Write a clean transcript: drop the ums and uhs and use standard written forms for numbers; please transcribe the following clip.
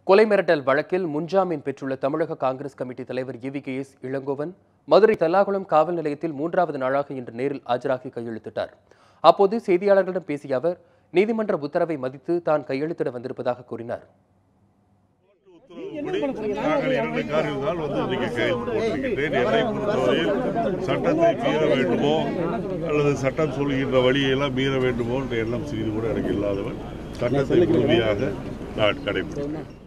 கொலை மிரட்டல் வழக்கில் முன்ஜாமீன் பெற்றுள்ள தமிழக காங்கிரஸ் கமிட்டி தலைவர் EVKS இளங்கோவன் மதுரை தல்லாகுளம் காவல் நிலையத்தில் 3வது நாளாக இன்று நேரில் ஆஜராகி கையெழுத்திட்டார். அப்போது செய்தியாளர்களிடம் பேசிய அவர் நீதிமன்ற உத்தரவை மதித்து தான் கையெழுத்திட வந்திருப்பதாக கூறினார். சட்டத்தை மீற வேண்டுமோ அல்லது சட்டம் சொல்கின்ற வழியெல்லாம் மீற வேண்டுமோ என்ற எண்ணம் சிறிது கூட எனக்கு இல்லாதவன் சட்டத்தை முழுமையாக நான் கடைபிடிக்கிறேன்.